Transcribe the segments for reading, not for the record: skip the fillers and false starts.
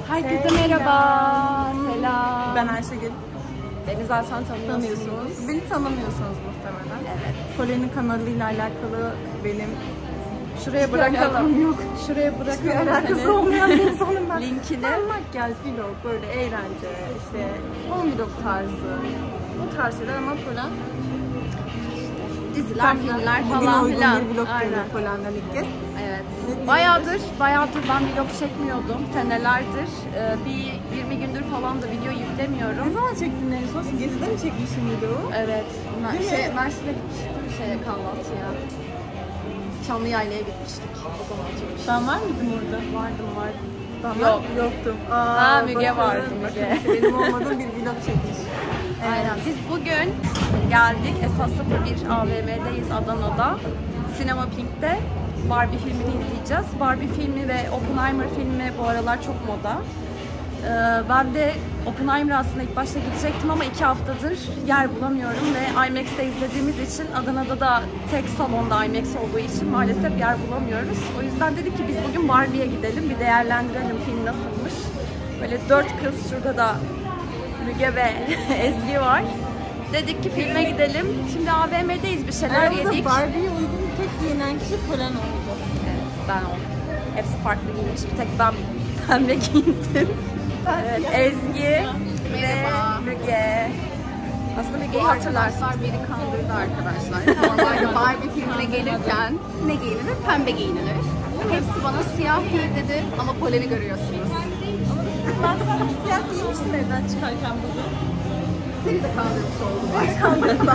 Herkese merhaba. Selam. Ben Ayşegül. Beni zaten tanıyorsunuz. Beni tanımıyorsunuz muhtemelen. Evet. Polen'in kanalıyla alakalı benim Şuraya bırakalım. yok. Şuraya bırakalım. Alakası olmayan bir insanım ben. Linkini. Ben makyaj, vlog, böyle eğlence, işte home vlog tarzı. Bu tarz şeyler ama Polen Diziler, filmler bugün falan uygun filan. bir vlog Aynen. geliyor Polen'den ilk kez. Evet. Bayağıdır ben vlog çekmiyordum. Senelerdir. Bir 20 gündür falan da video yüklemiyorum. Ne zaman çektin en son? Gezide mi çekmişsin vlogu? Evet. Mersin'e gitmiştik. Kahvaltıya. Çamlıyayla'ya gitmiştik. O zaman çekmiştik. Ben var mıydım orada? Vardım. Yoktum. Müge bakın, vardı, Müge. Bakın, benim olmadığım bir vlog çekmiş. Aynen. Biz bugün geldik. Esas 01 AVM'deyiz Adana'da. Sinema Pink'te Barbie filmini izleyeceğiz. Barbie filmi ve Oppenheimer filmi bu aralar çok moda. Ben de Oppenheimer aslında ilk başta gidecektim ama 2 haftadır yer bulamıyorum ve IMAX'te izlediğimiz için Adana'da da tek salonda IMAX olduğu için maalesef yer bulamıyoruz. O yüzden dedik ki biz bugün Barbie'ye gidelim, bir değerlendirelim film nasılmış. Böyle 4 kız, şurada da Müge ve Ezgi var. Dedik ki filme gidelim. Şimdi AVM'deyiz, bir şeyler yedik. Barbie'ye uygun tek giyinen kişi Polen oldu. Evet, ben oldum. Hepsi farklı giymiş. Bir tek ben pembe giyindim. Evet, Ezgi ve Müge. Aslında Müge'yi hatırlarsınız. Biri kandırdı arkadaşlar. Normalde Barbie filmine gelirken ne giyinilir? Pembe giyinilir. Hepsi bana siyah giy dedi ama Polen'i görüyorsunuz. Ben sana siyah giymiştim evden çıkarken bugün. Seni de kandırmış oldu.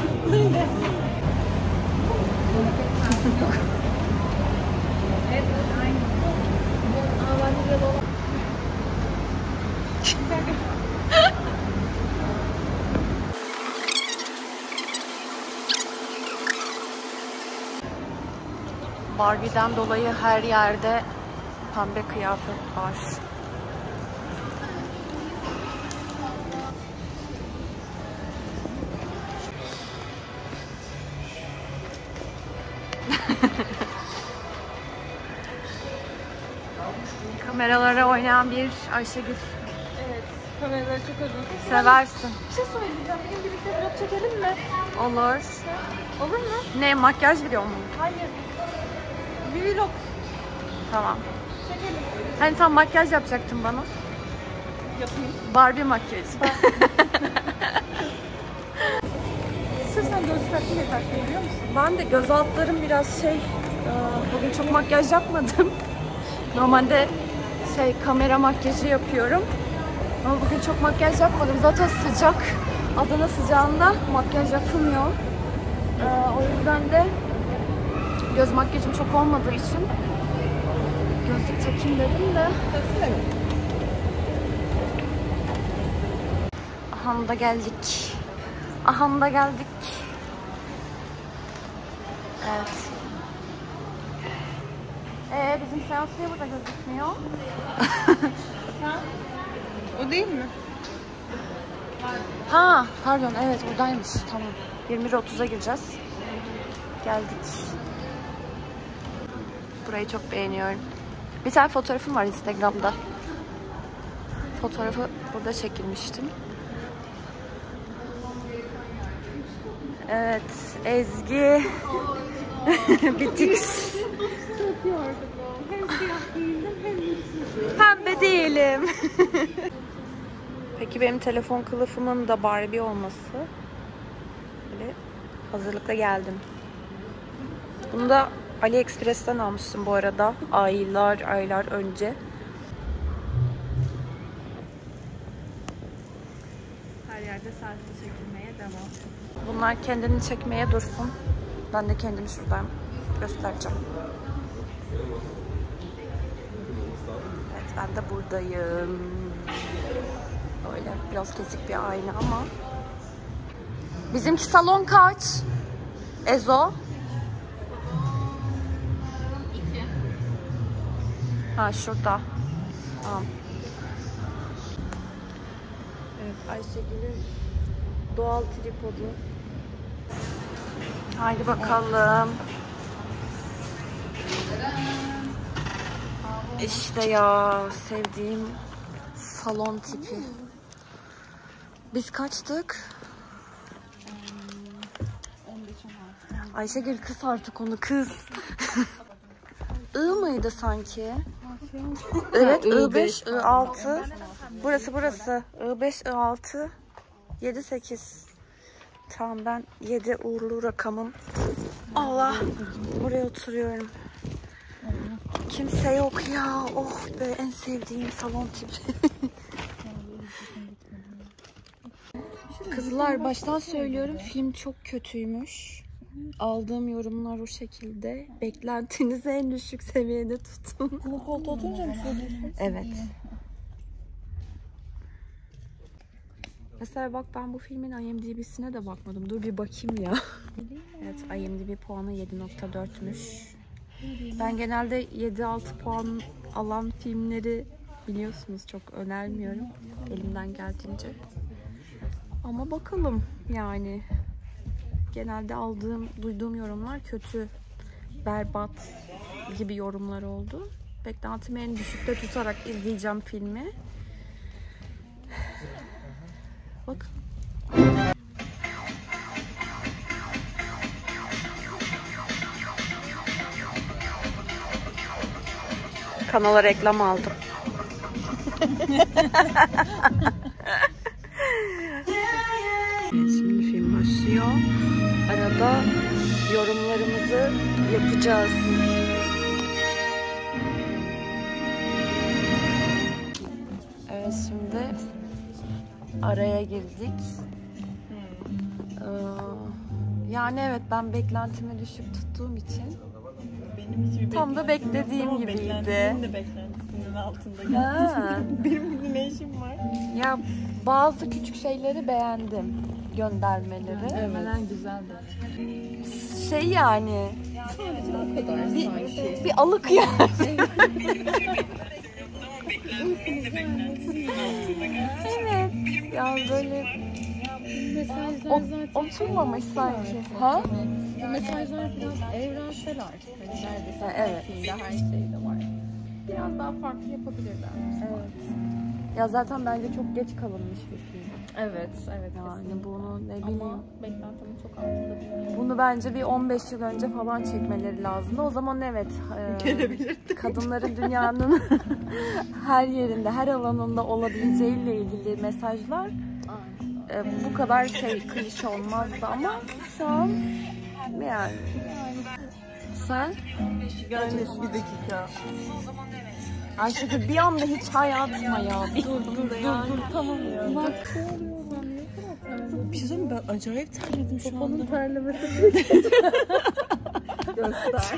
Barbie'den dolayı her yerde pembe kıyafet var. Kameralara oynayan bir Ayşegül. Evet, kameraları çok özür. Seversin. Bir şey söyleyeceğim. Bugün birlikte vlog çekelim mi? Olur. Olur mu? Ne, makyaj video mu? Hayır. Bir vlog Tamam. çekelim. Hani sen makyaj yapacaktın bana. Yapayım. Barbie makyajı. Sırf sen göz kalpli yeter biliyor musun? Ben de göz altlarım biraz bugün çok makyaj yapmadım. Normalde kamera makyajı yapıyorum. Ama bugün çok makyaj yapmadım. Zaten sıcak. Adana sıcağında makyaj yapılmıyor. O yüzden de göz makyajım çok olmadığı için gözlük takayım dedim de. Aha da geldik. Aha da geldik. Evet. Bizim seans niye burada gözükmüyor? O değil mi? Ha, pardon, evet buradaymış. Tamam. 21.30'a gireceğiz. Geldik. Burayı çok beğeniyorum. Bir tane fotoğrafım var Instagram'da. Fotoğrafı burada çekilmiştim. Evet, Ezgi. Bitik. Çok yorgunum. Hem siyah giyindim hem mutsuzum. Pembe değilim. Peki benim telefon kılıfımın da Barbie olması. Böyle hazırlıkla geldim. Bunu da AliExpress'ten almıştım bu arada. Aylar önce. Her yerde selfie çekilmeye devam. Bunlar kendini çekmeye dursun. Ben de kendimi şuradan göstereceğim. Evet, ben de buradayım. Böyle biraz kesik bir ayna ama. Bizimki salon kaç? Ezo? 2. Ha, şurada. Tamam. Evet, Ayşegül'ün doğal tripodu. Haydi bakalım. İşte ya sevdiğim salon tipi. Biz kaçtık? 15-16. Ayşegül kız artık onu kız. I mıydı sanki? Evet I5, I6. Burası. I5, I6, 7, 8. Tamam ben 7 uğurlu rakamım. Allah. Buraya oturuyorum. Kimse yok ya. Oh be en sevdiğim salon tipi. Kızlar baştan söylüyorum film çok kötüymüş. Aldığım yorumlar o şekilde. Beklentinizi en düşük seviyede tutun. Bunu koltuğa oturunca mı söylüyorsun? Evet. Mesela bak ben bu filmin IMDb'sine de bakmadım. Dur bir bakayım ya. Evet IMDb puanı 7.4'müş. Ben genelde 7-6 puan alan filmleri biliyorsunuz çok önermiyorum. Elimden geldiğince. Ama bakalım yani. Genelde duyduğum yorumlar kötü, berbat gibi yorumlar oldu. Beklentimi en düşükte tutarak izleyeceğim filmi. Bak. Kanala reklam aldım. Şimdi film başlıyor. Arada yorumlarımızı yapacağız. Evet şimdi araya girdik. Yani evet ben beklentimi düşük tuttuğum için tam da beklediğim gibiydi. Benim de beklentisinin altında. Benim bugün ne işim var? Ya bazı küçük şeyleri beğendim. Göndermeleri. Evet. Güzeldi. Şey yani. Sadece o kadar sanki. Bir alık yani. Evet. Ya böyle Mesajlar zaten oturmamış sanki. Ha? bu mesajlar biraz evrensel artık. Hani neredeyse Evet. filmde her şeyde var. Biraz daha farklı yapabilirler. Evet. Ya zaten bence çok geç kalınmış bir film. Evet. Yani bunu ne bileyim. Ama beklentimin çok altında bir film. Bunu bence bir 15 yıl önce falan çekmeleri lazımdı. O zaman evet. Kadınların dünyanın her yerinde, her alanında olabileceğiyle ilgili mesajlar bu kadar klişe olmazdı ama şu an yani. Sen? Yani bir dakika. Ayşegül bir anda hiç hayatıma ya. Dur Tamam ya. Bak. Bir şey söyleyeyim mi? Ben acayip terledim şu anda. Onun terlemesi. Göster.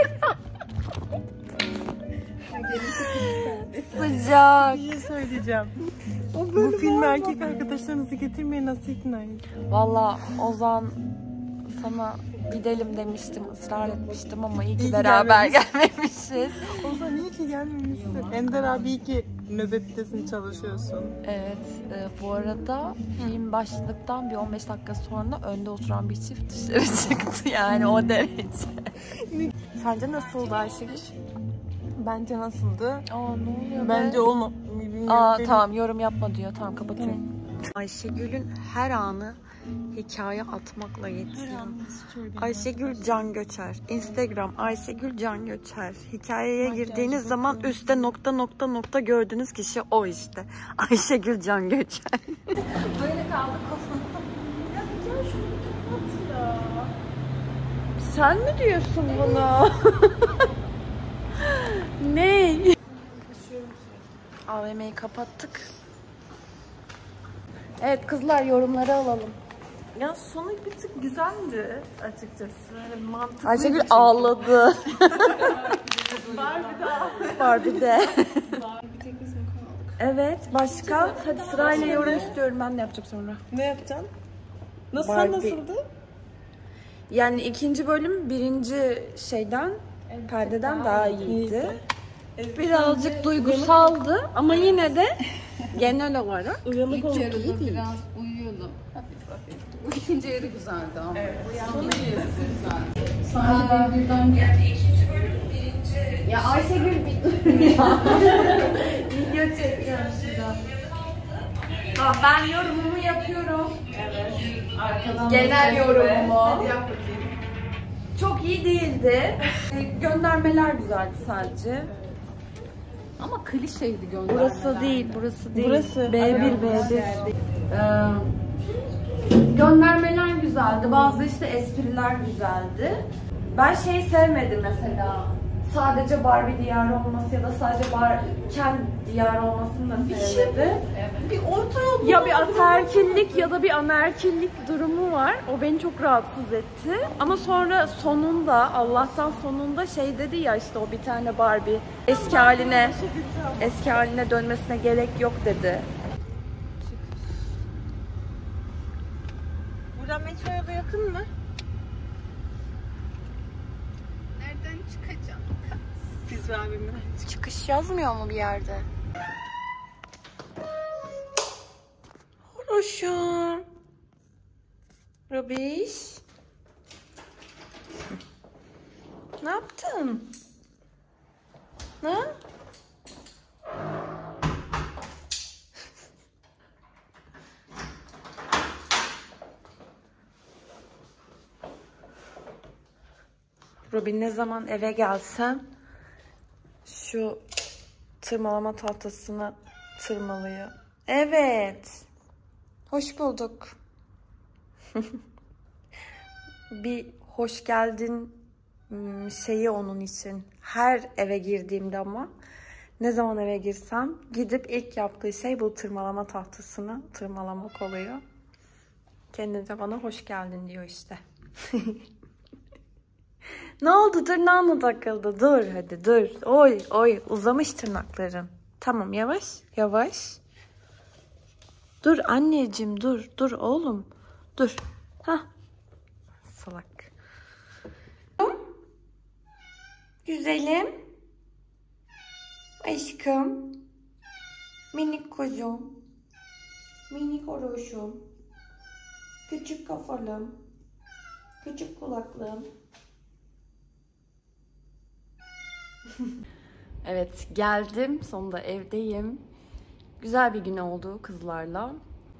Sıcak. Bir şey söyleyeceğim. Bu filmi erkek arkadaşlarınızı getirmeye nasıl ikna edin? Valla Ozan sana gidelim demiştim, ısrar etmiştim ama iyi ki İyi ki beraber gelmemişiz. Ozan iyi ki gelmemişsin. Ender abi iyi ki nöbettesin, çalışıyorsun. Evet, bu arada film başladıktan bir 15 dakika sonra önde oturan bir çift dışarı çıktı yani o derece. Sence nasıldı Ayşegül? Bence nasıldı? Aa ne oluyor Bence olma. Bilmiyorum. Tamam yorum yapma diyor. Tamam kapatıyorum. Ayşegül'ün her anı hikaye atmakla yetiyor. Ayşegül Can Göçer. Instagram Ayşegül Can Göçer. Hikayeye girdiğiniz zaman üstte nokta gördüğünüz kişi o işte. Ayşegül Can Göçer. Böyle kaldık ya şunu kapat ya. Sen mi diyorsun bunu? Ne? AVM'yi kapattık. Evet kızlar yorumları alalım. Ya sonu bir tık güzeldi açıkçası. Yani mantıklı. Ayşegül ağladı. Barbie'de. Evet başka? Hadi sırayla yorum istiyorum ben de yapacağım sonra. Ne yapacaksın? Nasıl Barbie. nasıldı? Yani ikinci bölüm birinci perdeden daha iyiydi. Birazcık duygusaldı ama yine de genel olarak Uyanık İlk yarıda biraz uyuyordum. Hafif. Bu ikinci yarı güzeldi ama. Evet. Sonu iyi. Sadece birden geldi. İkinci bölüm birinci. Ya Ayşegül video çekiyorum şurada. Tamam, ben yorumumu yapıyorum. Evet. Arkadan Genel yorumumu. Hadi yap bakayım. Çok iyi değildi. Göndermeler güzeldi sadece. Ama klişeydi göndermeler. Burası değil, burası değil. Burası. B1, B1. Göndermeler güzeldi. Bazı işte espriler güzeldi. Ben şeyi sevmedim mesela. Sadece Barbie diyarı olması ya da sadece Ken diyarı olmasını da sevmedim. Bir orta yol. Ya bir ataerkillik ya da bir anaerkillik durumu var. O beni çok rahatsız etti. Ama sonra sonunda, Allah'tan sonunda şey dedi ya, işte o bir tane Barbie eski haline dönmesine gerek yok dedi. Buradan metroya da yakın mı? Nereden çıkacağım? Siz ve abimle. Çıkış yazmıyor mu bir yerde? Hoşum. Robiş. Ne yaptın? Ne? Robin ne zaman eve gelsem şu tırmalama tahtasını tırmalıyor. Evet. Hoş bulduk. Bir hoş geldin şeyi onun için. Her eve girdiğimde ama ne zaman eve girsem gidip ilk yaptığı şey bu tırmalama tahtasını tırmalamak oluyor. Kendi de bana hoş geldin diyor işte. Ne oldu? Tırnağın mı takıldı? Dur hadi dur. Oy oy, uzamış tırnakların. Tamam, yavaş yavaş. Dur anneciğim, dur. Dur oğlum. Dur. Hah. Salak. Güzelim. Aşkım. Minik kuzum. Minik oroşum. Küçük kafalım. Küçük kulaklığım. Evet, geldim. Sonunda evdeyim. Güzel bir gün oldu kızlarla.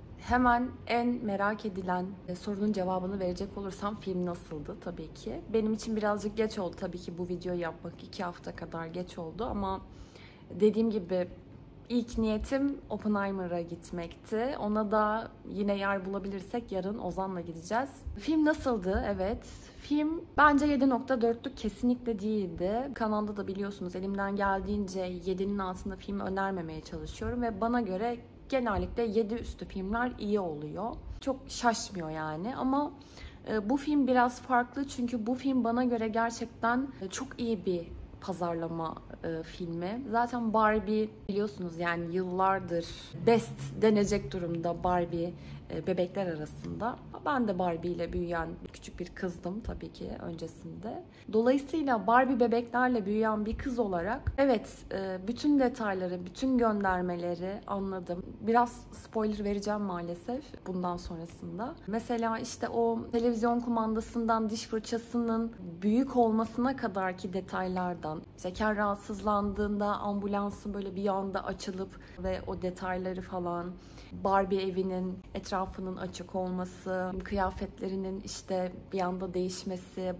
Hemen en merak edilen sorunun cevabını verecek olursam, film nasıldı tabii ki. Benim için birazcık geç oldu tabii ki bu videoyu yapmak. 2 hafta kadar geç oldu ama dediğim gibi ilk niyetim Oppenheimer'a gitmekti. Ona da yine yer bulabilirsek yarın Ozan'la gideceğiz. Film nasıldı? Evet. Film bence 7.4'lük kesinlikle değildi. Kanalda da biliyorsunuz elimden geldiğince 7'nin altında film önermemeye çalışıyorum ve bana göre genellikle 7 üstü filmler iyi oluyor. Çok şaşmıyor yani ama bu film biraz farklı çünkü bu film bana göre gerçekten çok iyi bir pazarlama filmi. Zaten Barbie biliyorsunuz yani yıllardır best denecek durumda Barbie bebekler arasında. Ben de Barbie ile büyüyen küçük bir kızdım tabii ki öncesinde. Dolayısıyla Barbie bebeklerle büyüyen bir kız olarak evet bütün detayları, bütün göndermeleri anladım. Biraz spoiler vereceğim maalesef bundan sonrasında. Mesela işte o televizyon kumandasından diş fırçasının büyük olmasına kadarki detaylardan, işte Ken rahatsızlandığında ambulansın böyle bir anda açılıp ve o detayları falan, Barbie evinin etrafının açık olması, kıyafetlerinin işte bir anda değişmesi,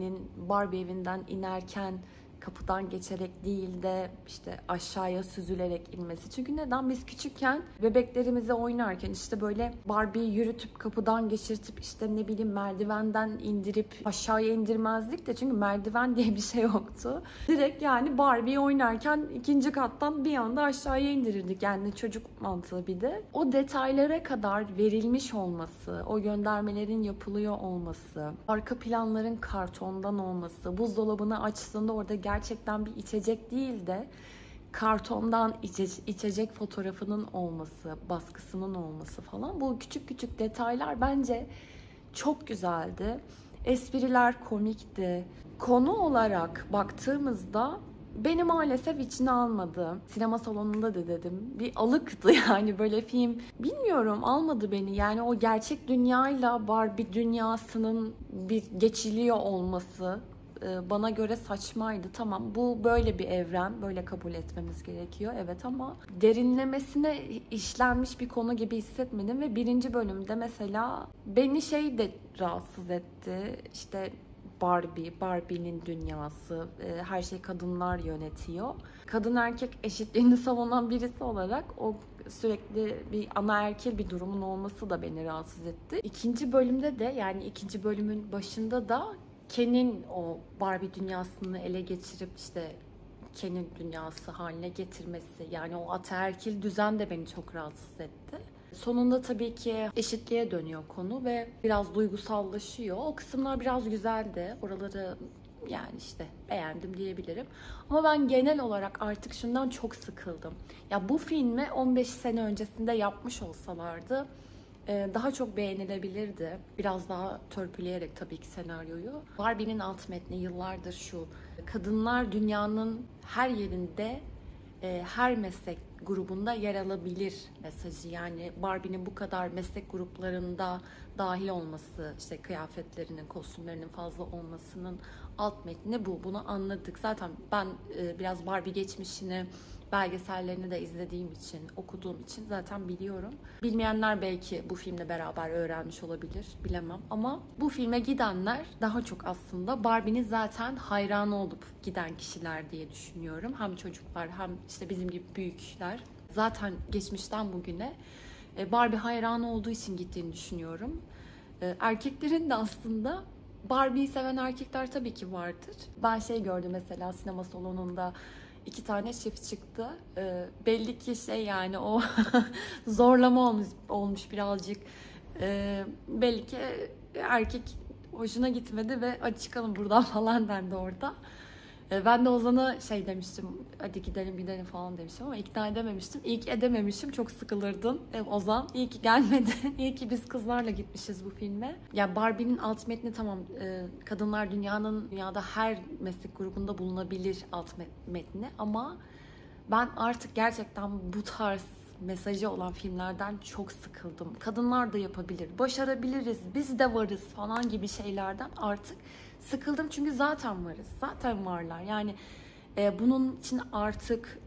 Barbie evinden inerken kapıdan geçerek değil de işte aşağıya süzülerek inmesi. Çünkü neden? Biz küçükken bebeklerimize oynarken işte böyle Barbie'yi yürütüp kapıdan geçirtip işte ne bileyim merdivenden indirip aşağıya indirmezdik de çünkü merdiven diye bir şey yoktu. Direkt yani Barbie'yi oynarken 2. kattan bir anda aşağıya indirirdik. Yani çocuk mantığı bir de. O detaylara kadar verilmiş olması, o göndermelerin yapılıyor olması, arka planların kartondan olması, buzdolabını açtığında orada gerçekten bir içecek değil de kartondan içecek fotoğrafının olması, baskısının olması falan. Bu küçük küçük detaylar bence çok güzeldi. Espriler komikti. Konu olarak baktığımızda beni maalesef içine almadı. Sinema salonunda da dedim. Bir alıktı yani böyle film. Bilmiyorum, almadı beni. Yani o gerçek dünyayla Barbie dünyasının bir geçiliyor olması bana göre saçmaydı. Tamam, bu böyle bir evren, böyle kabul etmemiz gerekiyor. Evet, ama derinlemesine işlenmiş bir konu gibi hissetmedim ve birinci bölümde mesela beni şey de rahatsız etti. İşte Barbie'nin dünyası, her şey kadınlar yönetiyor. Kadın erkek eşitliğini savunan birisi olarak o sürekli bir anaerkil bir durumun olması da beni rahatsız etti. İkinci bölümde de, yani ikinci bölümün başında da Ken'in o Barbie dünyasını ele geçirip işte Ken'in dünyası haline getirmesi, yani o ataerkil düzen de beni çok rahatsız etti. Sonunda tabii ki eşitliğe dönüyor konu ve biraz duygusallaşıyor. O kısımlar biraz güzeldi. Oraları yani işte beğendim diyebilirim. Ama ben genel olarak artık şundan çok sıkıldım. Ya bu filmi 15 sene öncesinde yapmış olsalardı daha çok beğenilebilirdi. Biraz daha törpüleyerek tabii ki senaryoyu. Barbie'nin alt metni yıllardır şu: kadınlar dünyanın her yerinde, her meslek grubunda yer alabilir mesajı. Yani Barbie'nin bu kadar meslek gruplarında dahil olması, işte kıyafetlerinin, kostümlerinin fazla olmasının alt metni bu. Bunu anladık. Zaten ben biraz Barbie geçmişini, belgesellerini de izlediğim için, okuduğum için zaten biliyorum. Bilmeyenler belki bu filmle beraber öğrenmiş olabilir, bilemem. Ama bu filme gidenler daha çok aslında Barbie'nin zaten hayranı olup giden kişiler diye düşünüyorum. Hem çocuklar hem işte bizim gibi büyükler. Zaten geçmişten bugüne Barbie hayranı olduğu için gittiğini düşünüyorum. Erkeklerin de aslında Barbie'yi seven erkekler tabii ki vardır. Ben şey gördüm mesela, sinema salonunda 2 tane çift çıktı. Belli ki şey, yani o zorlama olmuş birazcık. Belli ki erkek hoşuna gitmedi ve hadi çıkalım buradan falan dendi orada. Ben de Ozan'a şey demiştim, hadi gidelim falan demiştim ama ikna edememiştim. İyi ki edememişim, çok sıkılırdın Ozan. İyi ki gelmedin, iyi ki biz kızlarla gitmişiz bu filme. Ya Barbie'nin alt metni tamam, kadınlar dünyada her meslek grubunda bulunabilir alt metni, ama ben artık gerçekten bu tarz mesajı olan filmlerden çok sıkıldım. Kadınlar da yapabilir, başarabiliriz, biz de varız falan gibi şeylerden artık sıkıldım. Çünkü zaten varız, zaten varlar. Yani bunun için artık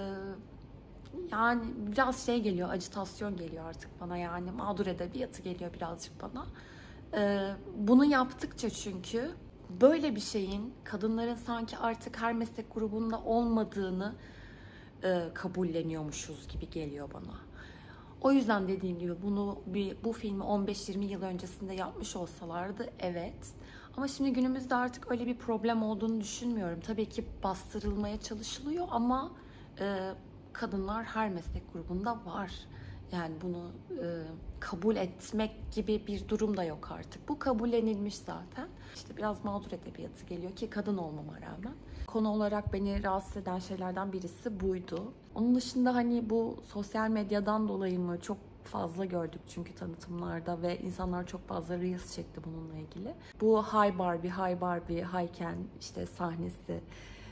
yani biraz şey geliyor, ajitasyon geliyor artık bana, yani mağdur edebiyatı geliyor birazcık bana. Bunu yaptıkça, çünkü böyle bir şeyin kadınların sanki artık her meslek grubunda olmadığını kabulleniyormuşuz gibi geliyor bana. O yüzden dediğim gibi bu filmi 15-20 yıl öncesinde yapmış olsalardı evet. Ama şimdi günümüzde artık öyle bir problem olduğunu düşünmüyorum. Tabii ki bastırılmaya çalışılıyor ama kadınlar her meslek grubunda var. Yani bunu kabul etmek gibi bir durum da yok artık. Bu kabullenilmiş zaten. İşte biraz mağdur edebiyatı geliyor ki kadın olmama rağmen. Konu olarak beni rahatsız eden şeylerden birisi buydu. Onun dışında hani bu sosyal medyadan dolayı mı çok fazla gördük çünkü tanıtımlarda ve insanlar çok fazla reels çekti bununla ilgili. Bu Hi Barbie, Hi Barbie, Hi Ken işte sahnesi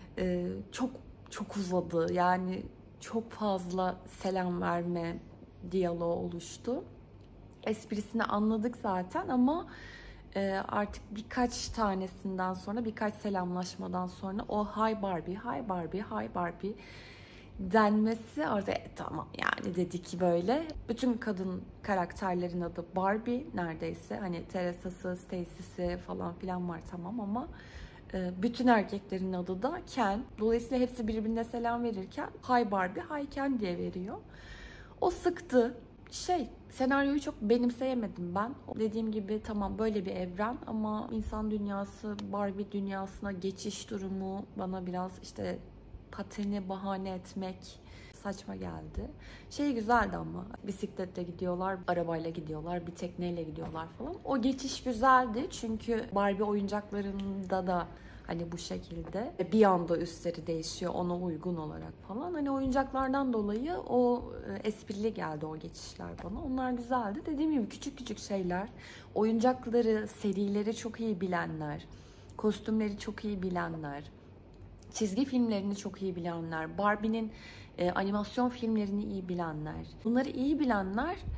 çok uzadı. Yani çok fazla selam verme diyaloğu oluştu. Esprisini anladık zaten ama artık birkaç tanesinden sonra, birkaç selamlaşmadan sonra o Hi Barbie, Hi Barbie, Hi Barbie denmesi orada tamam yani dedik böyle. Bütün kadın karakterlerin adı Barbie neredeyse. Hani Teresa'sı, Stacy'si falan filan var tamam ama bütün erkeklerin adı da Ken. Dolayısıyla hepsi birbirine selam verirken Hi Barbie, Hi Ken diye veriyor. O sıktı. Senaryoyu çok benimseyemedim ben. Dediğim gibi tamam böyle bir evren ama insan dünyası Barbie dünyasına geçiş durumu bana biraz işte pateni bahane etmek saçma geldi. Güzeldi ama bisikletle gidiyorlar, arabayla gidiyorlar, bir tekneyle gidiyorlar falan. O geçiş güzeldi çünkü Barbie oyuncaklarında da hani bu şekilde bir anda üstleri değişiyor ona uygun olarak falan. Hani oyuncaklardan dolayı o esprili geldi o geçişler bana. Onlar güzeldi. Dediğim gibi küçük küçük şeyler. Oyuncakları, serileri çok iyi bilenler, kostümleri çok iyi bilenler, çizgi filmlerini çok iyi bilenler, Barbie'nin animasyon filmlerini iyi bilenler. Bunları iyi bilenler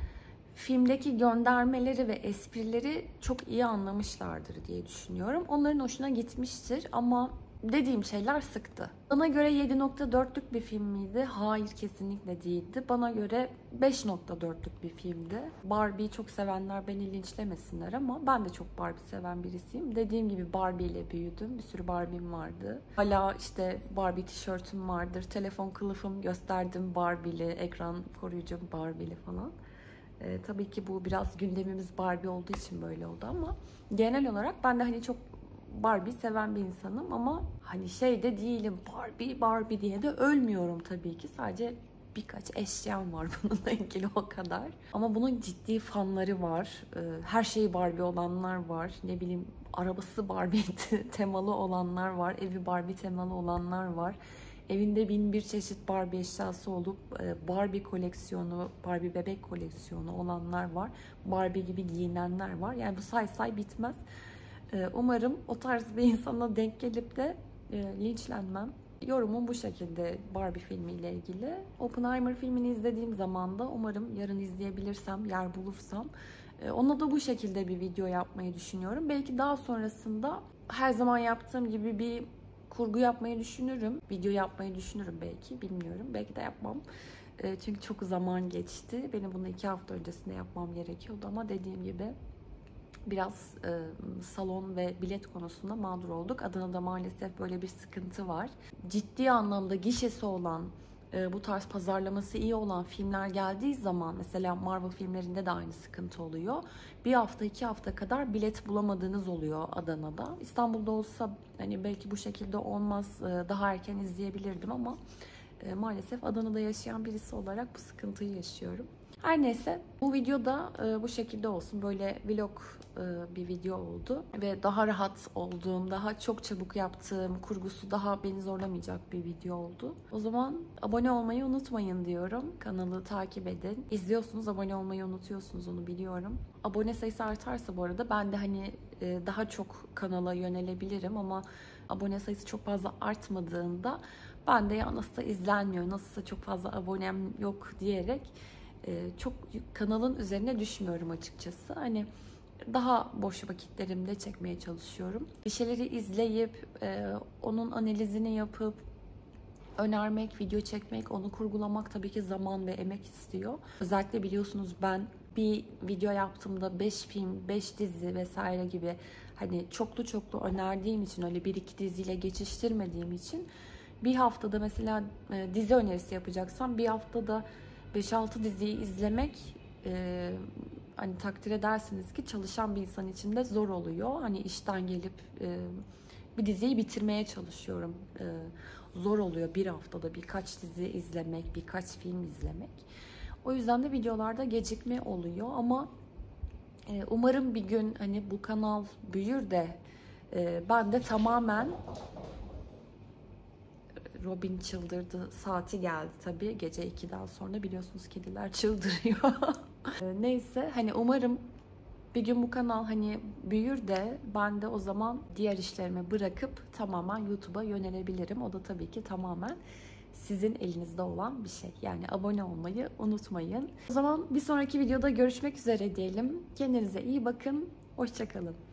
filmdeki göndermeleri ve esprileri çok iyi anlamışlardır diye düşünüyorum. Onların hoşuna gitmiştir ama dediğim şeyler sıktı. Bana göre 7.4'lük bir film miydi? Hayır, kesinlikle değildi. Bana göre 5.4'lük bir filmdi. Barbie'yi çok sevenler beni linçlemesinler ama ben de çok Barbie seven birisiyim. Dediğim gibi Barbie ile büyüdüm. Bir sürü Barbie'm vardı. Hala işte Barbie tişörtüm vardır. Telefon kılıfım gösterdim Barbie'li. Ekran koruyucum Barbie'li falan. Tabii ki bu biraz gündemimiz Barbie olduğu için böyle oldu ama genel olarak ben de hani çok Barbie seven bir insanım ama hani şey de değilim, Barbie diye de ölmüyorum tabii ki. Sadece birkaç eşyam var bununla ilgili, o kadar. Ama bunun ciddi fanları var. Her şeyi Barbie olanlar var. Ne bileyim, arabası Barbie temalı olanlar var. Evi Barbie temalı olanlar var. Evinde 1001 çeşit Barbie eşyası olup Barbie koleksiyonu, Barbie bebek koleksiyonu olanlar var. Barbie gibi giyinenler var. Yani bu say bitmez. Umarım o tarz bir insana denk gelip de linçlenmem. Yorumum bu şekilde Barbie filmiyle ilgili. Oppenheimer filmini izlediğim zaman da umarım yarın izleyebilirsem, yer bulursam ona da bu şekilde bir video yapmayı düşünüyorum. Belki daha sonrasında her zaman yaptığım gibi bir kurgu yapmayı düşünürüm. Video yapmayı düşünürüm belki, bilmiyorum. Belki de yapmam. Çünkü çok zaman geçti. Benim bunu 2 hafta öncesinde yapmam gerekiyordu ama dediğim gibi biraz salon ve bilet konusunda mağdur olduk. Adana'da maalesef böyle bir sıkıntı var. Ciddi anlamda gişesi olan, bu tarz pazarlaması iyi olan filmler geldiği zaman, mesela Marvel filmlerinde de aynı sıkıntı oluyor. 1 hafta 2 hafta kadar bilet bulamadığınız oluyor Adana'da. İstanbul'da olsa hani belki bu şekilde olmaz, daha erken izleyebilirdim ama maalesef Adana'da yaşayan birisi olarak bu sıkıntıyı yaşıyorum. Her neyse, bu videoda bu şekilde olsun. Böyle vlog bir video oldu. Ve daha rahat olduğum, daha çok çabuk yaptığım, kurgusu daha beni zorlamayacak bir video oldu. O zaman abone olmayı unutmayın diyorum. Kanalı takip edin. İzliyorsunuz, abone olmayı unutuyorsunuz, onu biliyorum. Abone sayısı artarsa bu arada ben de hani daha çok kanala yönelebilirim ama abone sayısı çok fazla artmadığında ben de ya nasılsa izlenmiyor, nasılsa çok fazla abonem yok diyerek çok kanalın üzerine düşmüyorum açıkçası. Hani daha boş vakitlerimde çekmeye çalışıyorum. Bir şeyleri izleyip onun analizini yapıp önermek, video çekmek, onu kurgulamak tabii ki zaman ve emek istiyor. Özellikle biliyorsunuz ben bir video yaptığımda 5 film, 5 dizi vesaire gibi hani çoklu önerdiğim için, öyle 1-2 diziyle geçiştirmediğim için bir haftada mesela dizi önerisi yapacaksam bir haftada 5-6 diziyi izlemek hani takdir edersiniz ki çalışan bir insan için de zor oluyor. Hani işten gelip bir diziyi bitirmeye çalışıyorum. Zor oluyor bir haftada birkaç dizi izlemek, birkaç film izlemek. O yüzden de videolarda gecikme oluyor ama umarım bir gün hani bu kanal büyür de ben de tamamen... Robin çıldırdı. Saati geldi tabii. Gece 2'den sonra biliyorsunuz kediler çıldırıyor. Neyse, hani umarım bir gün bu kanal hani büyür de ben de o zaman diğer işlerimi bırakıp tamamen YouTube'a yönelebilirim. O da tabii ki tamamen sizin elinizde olan bir şey. Yani abone olmayı unutmayın. O zaman bir sonraki videoda görüşmek üzere diyelim. Kendinize iyi bakın. Hoşça kalın.